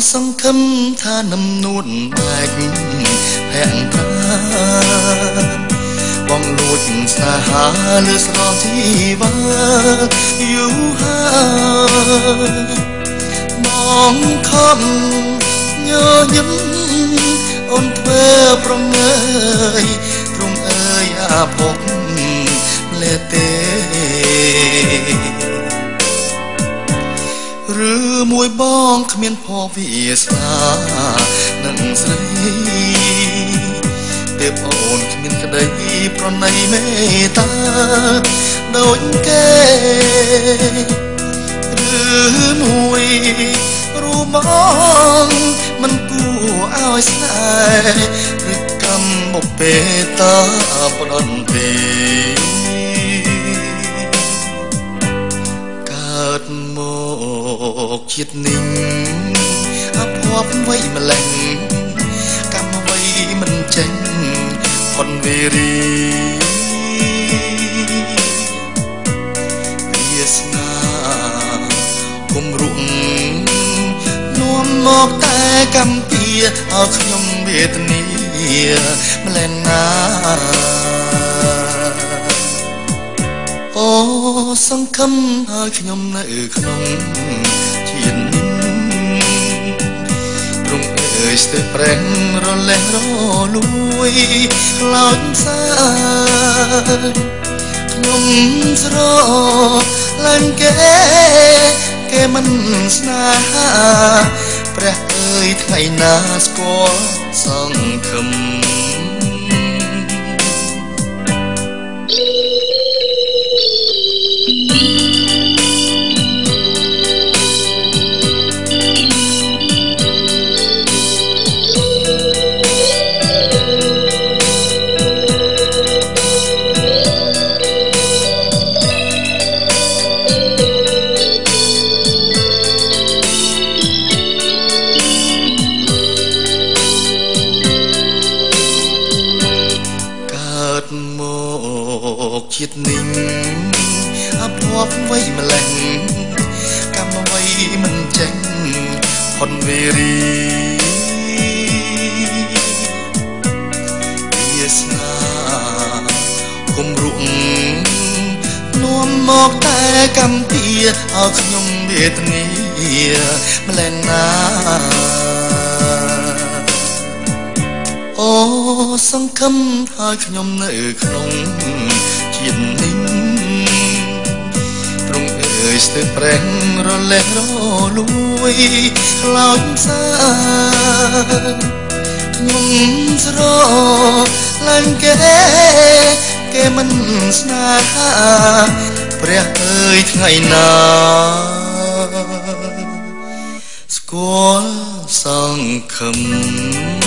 សង្ឃឹមថានំនួនបែកផែនប្រាបងលួចស្នេហាលើស្រោជីវ៉ាយូរហើយបងខំញញឹមអូនធ្វើប្រងើយទ្រង់អើយអាភពលេទេឬមួយបងគ្មានភពវាស្នានឹងស្រីទេពអូនគ្មានក្តីប្រណីមេត្តាដូចគេឬមួយរូបបងមិនគួរឲ្យស្នេហ៍ឬកម្មបុពេតាផ្ដន់ទេកើតមកជាតិនេះអភ័ព្វវ័យម្លេះកម្មអ្វីមិនចេញផុនវេរីវាសនាគុំរុងនាំមកតែកម្មពៀឲ្យខ្ញុំវេទនាម្លេះណាអូសង្ឃឹមឲ្យខ្ញុំនៅក្នុងជាតិនេះទ្រង់អើយស្ទើរប្រេងរលេះរលួយខ្លោចសាខ្ញុំស្រឡាញ់គេមិនស្នេហាព្រះអើយថ្ងៃណាស្គាល់សង្ឃឹមជាតិនេះអភ័ព្វវ័យម្លេះកម្មអ្វីមិនចេញផុនវេរីវាសនាគុំរុងនាំមកតែកម្មពៀឲ្យខ្ញុំវេទនាម្លេះណាអូសង្ឃឹមឲ្យខ្ញុំនៅក្នុងជាតិនេះទ្រង់អើយស្ទើរប្រេងរលេះរលួយខ្លោចសាខ្ញុំស្រឡាញ់គេមិនស្នេហាព្រះអើយថ្ងៃណាស្គាល់សង្ឃឹម